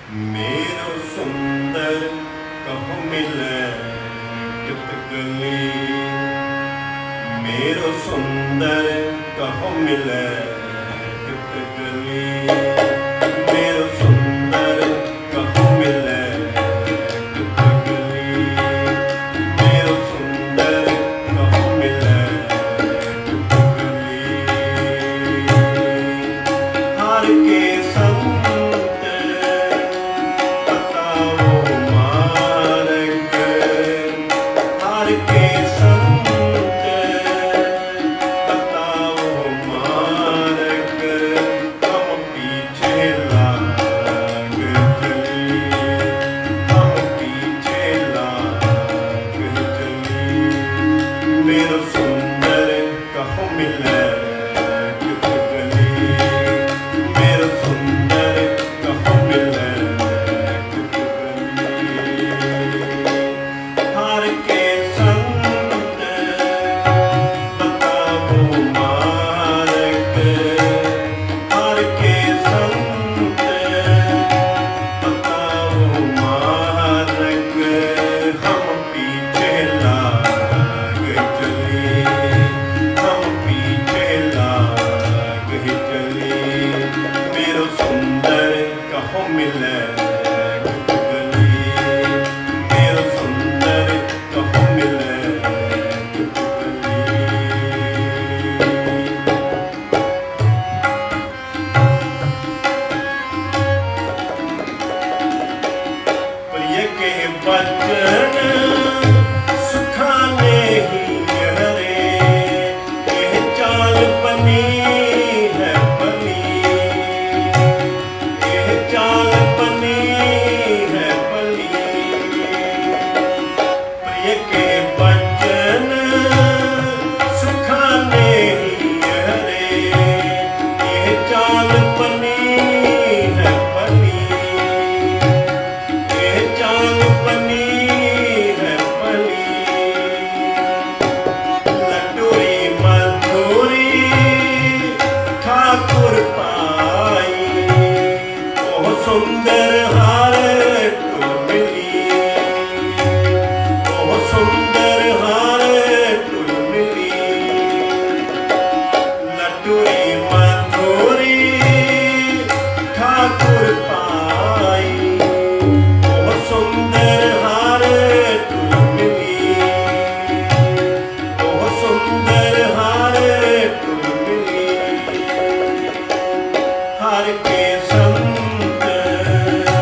मेरो सुंदर कहो मिले कितकली, मेरो सुंदर कहो मिले कितकली, मेरो सुंदर कहो मिले कितकली, मेरो सुंदर कहो मिले कितकली। हार के संत मेरो सुंदर कहो मिले कितकली, मेरो सुंदर कहो मिले कितकली। हार के संत बताओ मार्ग, हार के संत बताओ मार्ग, हम पीछे लाग चली, हम पीछे लाग चली। मेरो सुंदर कहो मिले कितकली, मेरो सुंदर कहो मिले कितकली। प्रिय के वचन सुखाने ही हरे, यह चाल बनी है बनी, यह चाल बनी है बनी। प्रिय के वचन सुखाने ही हरे, यह चाल बनी है बनी, यह चाल बनी है बनी। लटोरी मधुरी ठाकुर पाई, ओह सुंदर हार तो मिली, ओह सुंदर हार तो मिली। लटोरी मधुरी ठाकुर पाई, ओह सुंदर हार तो मिली, ओह सुंदर हार तो मिली। हार के संत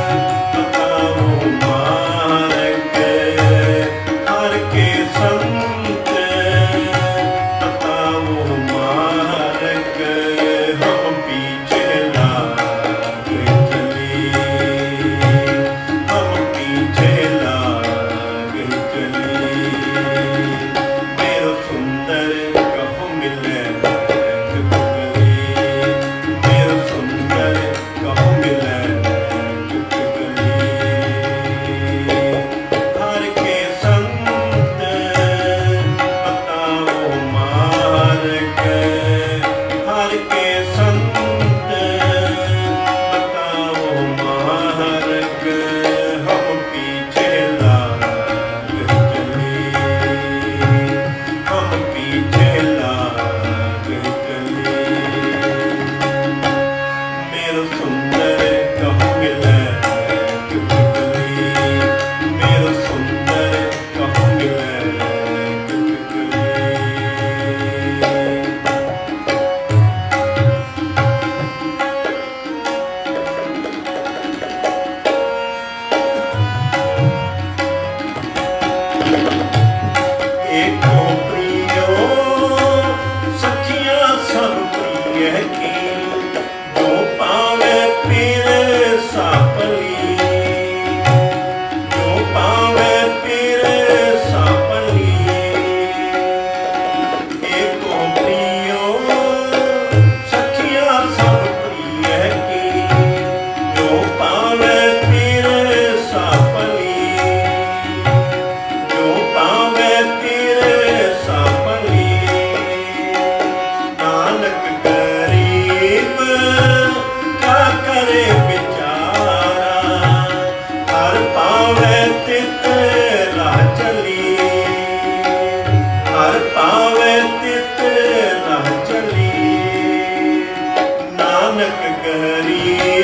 हरि